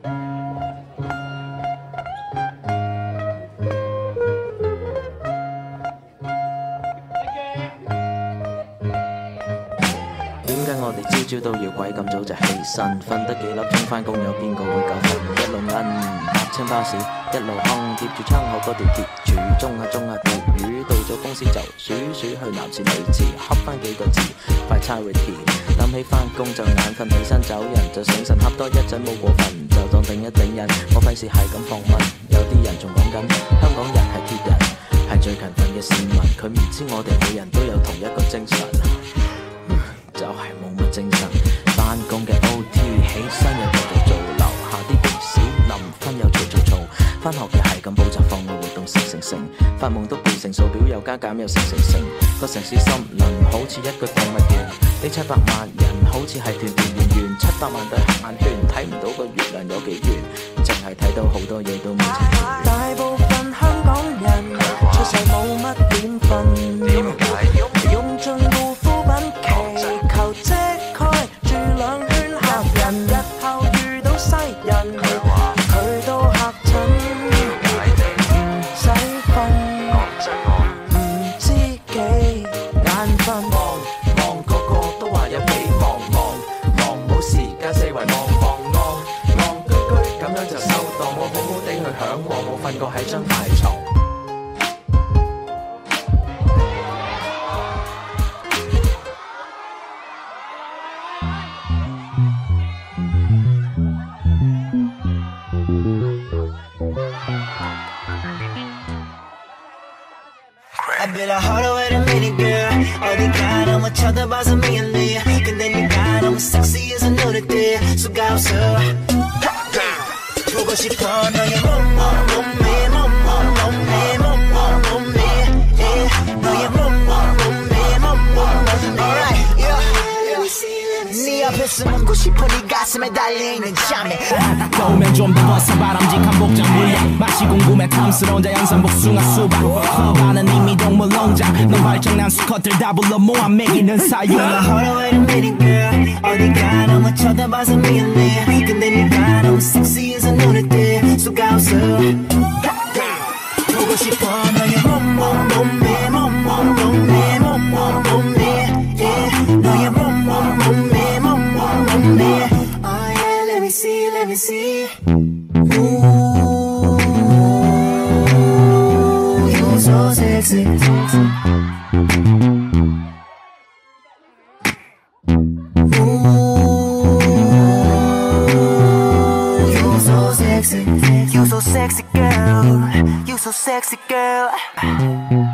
點解我哋朝朝都要鬼咁早就起身？瞓得幾粒鐘返工，有邊個會夠瞓？一路奀搭清巴士，一路哼貼住窗口嗰條鐵柱，中下條魚，到咗公司就鼠去男廁女廁，恰返幾個字，快差 ready。諗起返工就眼瞓，起身走人就醒神，恰多一陣冇過分，就當頂一頂人。我費事係咁放問，有啲人仲講緊香港人係鐵人，係最勤奮嘅市民，佢唔知我哋每人都有同一個精神。就係冇乜精神，返工嘅 OT， 起身又繼續做，樓下啲同事臨瞓又嘈，返學嘅係咁補習，課外活動成，發夢都背成數表，又加減又成，個城市森林好似一個動物園，呢700萬人好似係團圓，700萬對眼圈，睇唔到個月亮有幾圓，淨係睇到好多嘢都冇情趣。大部分香港人出世冇乜點瞓，用盡護膚品祈求遮蓋住2圈客人，日後遇到西人，佢都嚇親，唔使瞓，唔知幾眼瞓，忙個個都話有幾忙冇時間四圍望居咁樣就收檔，我好好地去嚮往，冇瞓過喺張大床。 I bet I heard wait a minute girl 어디 가나 뭐 쳐다봐서 미안해 근데 네가 너무 섹시해서 눈에 띄 수가 없어 보고 싶어 너의 몸매 너의 몸매 Alright 네 앞에서 묻고 싶어 네 가슴에 달려있는 잠에 더우면 좀 더 벗어 바람직한 복장 물량 맛이 궁금해 탐스러운 자연산 복숭아 수박 나는 이미 동물 농장 넌 발정난 수컷들 다 불러 모아 먹이는 사육 Hold on wait a minute girl 어디 가나 뭐 쳐다봐서 미안해 근데 네가 너무 섹시해서 눈에 띄 수가 없어 보고 싶어 너의 몸매 너의 몸매 Oh yeah let me see Ooh you're so sexy Ooh you're so sexy You so sexy girl You so sexy girl